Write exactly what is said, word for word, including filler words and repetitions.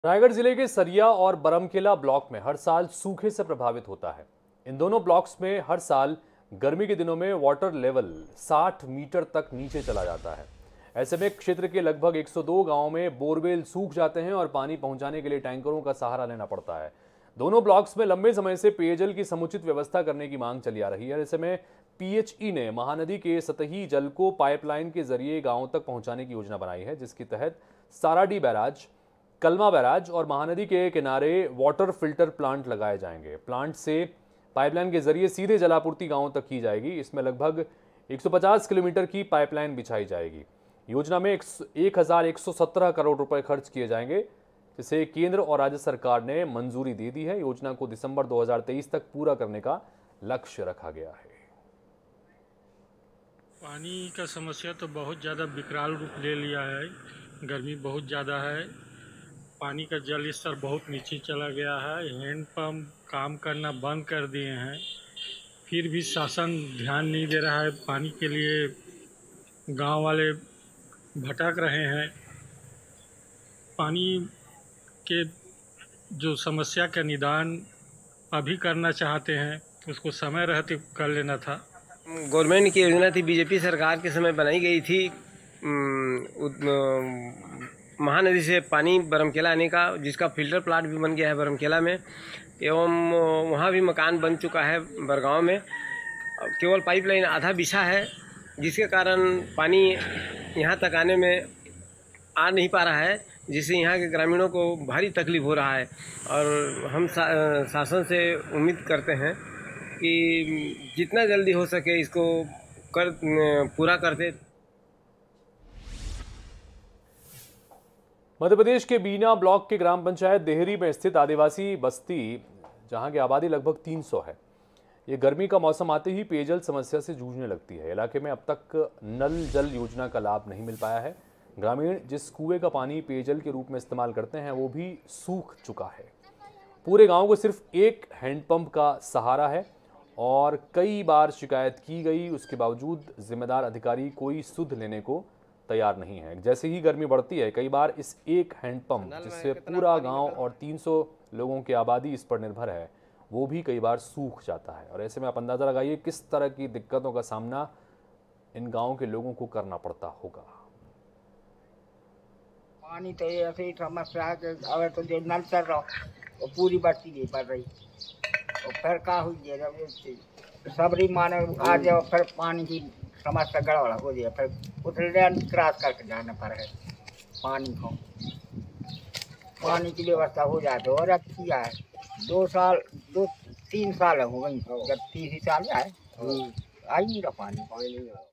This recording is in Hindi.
रायगढ़ जिले के सरिया और बरमकेला ब्लॉक में हर साल सूखे से प्रभावित होता है। इन दोनों ब्लॉक्स में हर साल गर्मी के दिनों में वाटर लेवल साठ मीटर तक नीचे चला जाता है। ऐसे में क्षेत्र के लगभग एक सौ दो गांवों में बोरवेल सूख जाते हैं और पानी पहुंचाने के लिए टैंकरों का सहारा लेना पड़ता है। दोनों ब्लॉक्स में लंबे समय से पेयजल की समुचित व्यवस्था करने की मांग चली आ रही है। ऐसे में पीएचई ने महानदी के सतही जल को पाइपलाइन के जरिए गांवों तक पहुंचाने की योजना बनाई है, जिसके तहत साराडी बैराज, कलमा बैराज और महानदी के किनारे वाटर फिल्टर प्लांट लगाए जाएंगे। प्लांट से पाइपलाइन के जरिए सीधे जलापूर्ति गांवों तक की जाएगी। इसमें लगभग एक सौ पचास किलोमीटर की पाइपलाइन बिछाई जाएगी। योजना में एक हजार एक सौ सत्रह करोड़ रुपए खर्च किए जाएंगे, जिसे केंद्र और राज्य सरकार ने मंजूरी दे दी है। योजना को दिसंबर दो हजार तेईस तक पूरा करने का लक्ष्य रखा गया है। पानी का समस्या तो बहुत ज़्यादा विकराल रूप ले लिया है। गर्मी बहुत ज़्यादा है, पानी का जल स्तर बहुत नीचे चला गया है। हैंडपंप काम करना बंद कर दिए हैं, फिर भी शासन ध्यान नहीं दे रहा है। पानी के लिए गांव वाले भटक रहे हैं। पानी के जो समस्या का निदान अभी करना चाहते हैं, उसको समय रहते कर लेना था। गवर्नमेंट की योजना थी, बीजेपी सरकार के समय बनाई गई थी, महानदी से पानी बरमकेला आने का, जिसका फिल्टर प्लांट भी बन गया है बरमकेला में, एवं वहाँ भी मकान बन चुका है बरगांव में। केवल पाइपलाइन आधा बिछा है, जिसके कारण पानी यहाँ तक आने में आ नहीं पा रहा है, जिससे यहाँ के ग्रामीणों को भारी तकलीफ हो रहा है। और हम सा, शासन से उम्मीद करते हैं कि जितना जल्दी हो सके इसको कर पूरा करते। मध्य प्रदेश के बीना ब्लॉक के ग्राम पंचायत देहरी में स्थित आदिवासी बस्ती, जहां की आबादी लगभग तीन सौ है, ये गर्मी का मौसम आते ही पेयजल समस्या से जूझने लगती है। इलाके में अब तक नल जल योजना का लाभ नहीं मिल पाया है। ग्रामीण जिस कुएं का पानी पेयजल के रूप में इस्तेमाल करते हैं, वो भी सूख चुका है। पूरे गांव को सिर्फ एक हैंडपंप का सहारा है और कई बार शिकायत की गई, उसके बावजूद जिम्मेदार अधिकारी कोई सुध लेने को तैयार नहीं है। जैसे ही गर्मी बढ़ती है, कई बार इस एक हैंडपंप, जिससे पूरा गांव और तीन सौ लोगों की आबादी इस पर निर्भर है, वो भी कई बार सूख जाता है। और ऐसे में आप अंदाजा लगाइए किस तरह की दिक्कतों का सामना इन गांवों के लोगों को करना पड़ता होगा। पानी तो ऐसे ही समस्या है कि अगर तो जो नल चल रहा वो पूरी बढ़ती नहीं पड़ रही, तो फिर क्या हुई है, जब सबरी माने आ जाओ फिर पानी की समस्या गड़बड़ हो जाए, फिर उधर क्रॉस करके जाना पड़ है पानी को। पानी की व्यवस्था हो जाए तो और अच्छी है। दो साल दो तीन साल हो गई, जब तीसरी साल आए आई नहीं रहा पानी पानी नहीं